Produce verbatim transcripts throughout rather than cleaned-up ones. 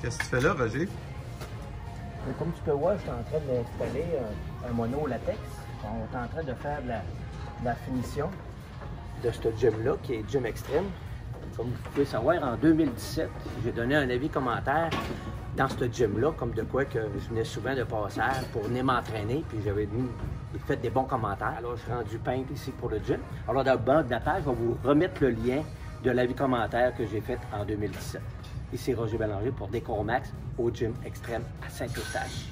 Qu'est-ce que tu fais là, Roger? Et comme tu peux voir, je suis en train d'installer un, un mono latex. On est en train de faire de la, de la finition de ce gym-là, qui est Gym Extreme. Comme vous pouvez savoir, en deux mille dix-sept, j'ai donné un avis commentaire dans ce gym-là, comme de quoi que je venais souvent de passage pour venir m'entraîner, puis j'avais mis, fait des bons commentaires. Alors, je suis rendu peintre ici pour le gym. Alors, dans le bas de la page, je vais vous remettre le lien de l'avis commentaire que j'ai fait en deux mille dix-sept. Ici Roger Bélanger pour DécoRomax au Gym Extreme à Saint-Eustache.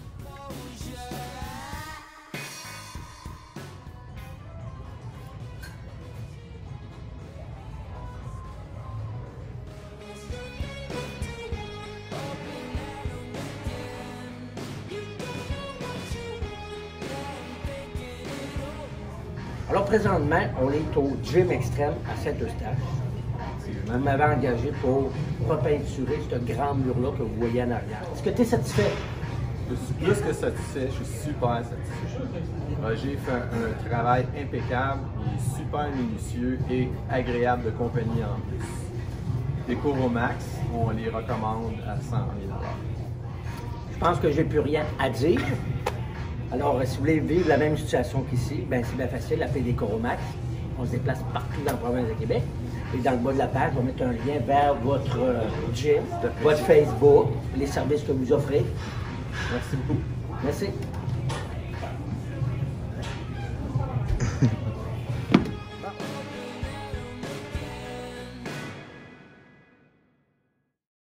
Alors présentement, on est au Gym Extreme à Saint-Eustache. Je m'avais engagé pour repeinturer ce grand mur-là que vous voyez en arrière. Est-ce que tu es satisfait? Je suis plus que satisfait, je suis super satisfait. Roger fait un, un travail impeccable, il est super minutieux et agréable de compagnie en plus. DécoRomax, on les recommande à cent mille dollars. Je pense que j'ai plus rien à dire. Alors, si vous voulez vivre la même situation qu'ici, ben c'est bien facile, appelez DécoRomax. On se déplace partout dans la province de Québec. Et dans le bas de la page, on va mettre un lien vers votre euh, gym, votre Facebook, les services que vous offrez. Merci beaucoup. Merci.